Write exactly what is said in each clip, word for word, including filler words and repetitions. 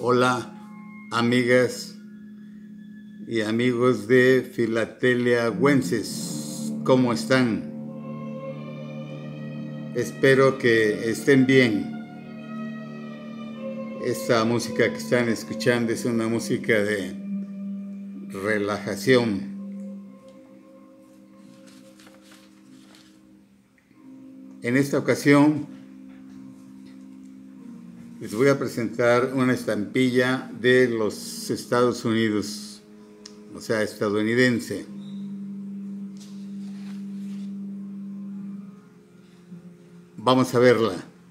Hola, amigas y amigos de Filateliahuenses, ¿cómo están? Espero que estén bien. Esta música que están escuchando es una música de relajación. En esta ocasión les voy a presentar una estampilla de los Estados Unidos, o sea, estadounidense. Vamos a verla.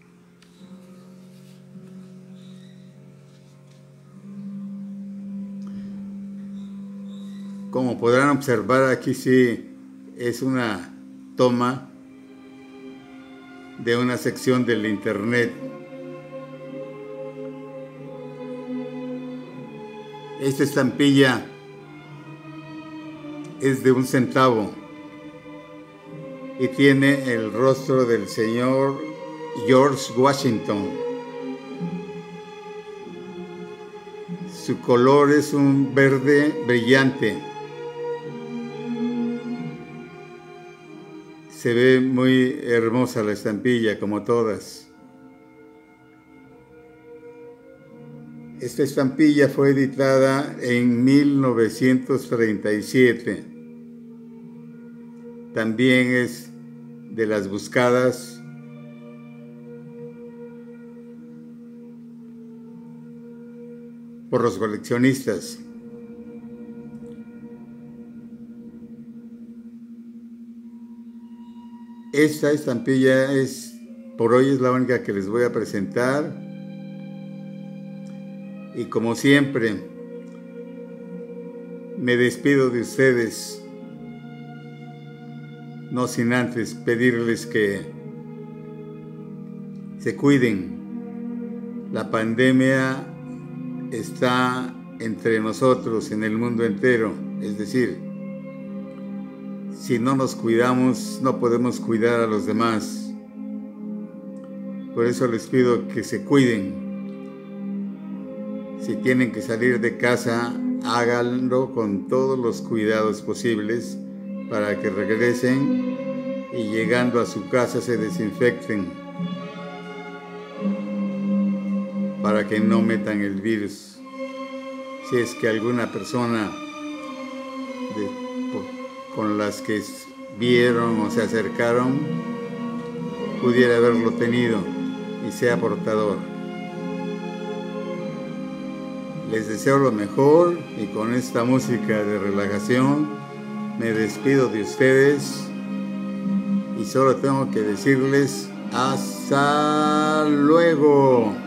Como podrán observar, aquí sí es una toma de una sección del internet. Esta estampilla es de un centavo y tiene el rostro del señor George Washington. Su color es un verde brillante. Se ve muy hermosa la estampilla, como todas. Esta estampilla fue editada en mil novecientos treinta y siete. También es de las buscadas por los coleccionistas. Esta estampilla es, por hoy es la única que les voy a presentar. Y como siempre, me despido de ustedes, no sin antes pedirles que se cuiden. La pandemia está entre nosotros, en el mundo entero. Es decir, si no nos cuidamos, no podemos cuidar a los demás. Por eso les pido que se cuiden. Si tienen que salir de casa, háganlo con todos los cuidados posibles para que regresen y llegando a su casa se desinfecten para que no metan el virus. Si es que alguna persona de, con las que vieron o se acercaron pudiera haberlo tenido y sea portador. Les deseo lo mejor y con esta música de relajación me despido de ustedes y solo tengo que decirles hasta luego.